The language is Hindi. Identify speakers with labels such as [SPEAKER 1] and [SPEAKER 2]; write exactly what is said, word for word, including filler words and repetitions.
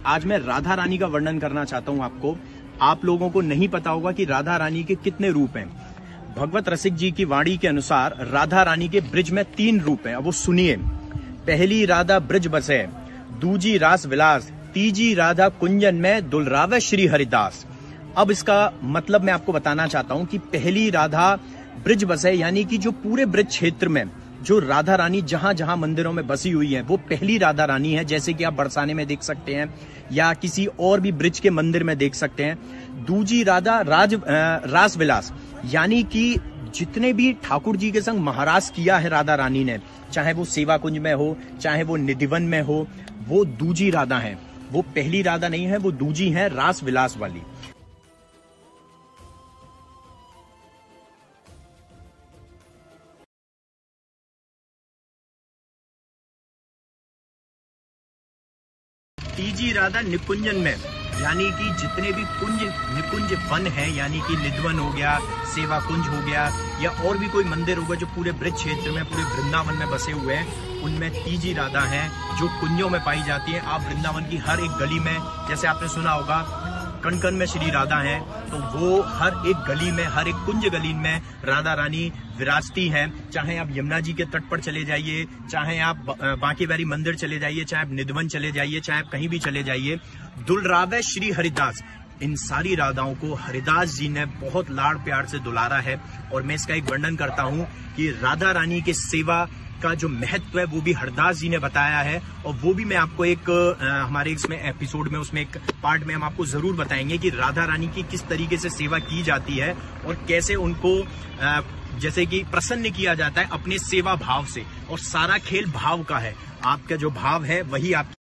[SPEAKER 1] आज मैं राधा रानी का वर्णन करना चाहता हूँ आपको। आप लोगों को नहीं पता होगा कि राधा रानी के कितने रूप हैं। भगवत रसिक जी की वाणी के अनुसार राधा रानी के ब्रिज में तीन रूप हैं। अब वो सुनिए। पहली राधा ब्रिज बसे, दूजी रास विलास, तीजी राधा कुंजन में दुलरावे श्री हरिदास। अब इसका मतलब मैं आपको बताना चाहता हूं कि पहली राधा ब्रिज बसे यानी कि जो पूरे ब्रिज क्षेत्र में जो राधा रानी जहां जहां मंदिरों में बसी हुई है वो पहली राधा रानी है, जैसे कि आप बरसाने में देख सकते हैं या किसी और भी ब्रिज के मंदिर में देख सकते हैं। दूजी राधा राज रास विलास यानी कि जितने भी ठाकुर जी के संग महाराज किया है राधा रानी ने, चाहे वो सेवा कुंज में हो चाहे वो निधिवन में हो, वो दूजी राधा है। वो पहली राधा नहीं है, वो दूजी है, रास विलास वाली। तीजी राधा निकुंजन में यानी कि जितने भी कुंज निकुंज वन है, यानी कि निधिवन हो गया, सेवा कुंज हो गया या और भी कोई मंदिर होगा जो पूरे ब्रिज क्षेत्र में पूरे वृंदावन में बसे हुए हैं, उनमें तीजी राधा है जो कुंजों में पाई जाती है। आप वृंदावन की हर एक गली में, जैसे आपने सुना होगा कण कण में श्री राधा है, तो वो हर एक गली में, हर एक कुंज गली में राधा रानी विराजती है। चाहे आप यमुना जी के तट पर चले जाइए, चाहे आप बांके बिहारी मंदिर चले जाइए, चाहे आप निधिवन चले जाइए, चाहे आप कहीं भी चले जाइए, दुलरावे श्री हरिदास, इन सारी राधाओं को हरिदास जी ने बहुत लाड़ प्यार से दुलारा है। और मैं इसका एक वर्णन करता हूँ कि राधा रानी के सेवा का जो महत्व है वो भी हरदास जी ने बताया है, और वो भी मैं आपको एक आ, हमारे इसमें एपिसोड में, उसमें एक पार्ट में हम आपको जरूर बताएंगे कि राधा रानी की किस तरीके से सेवा की जाती है और कैसे उनको आ, जैसे कि प्रसन्न किया जाता है अपने सेवा भाव से। और सारा खेल भाव का है, आपका जो भाव है वही आप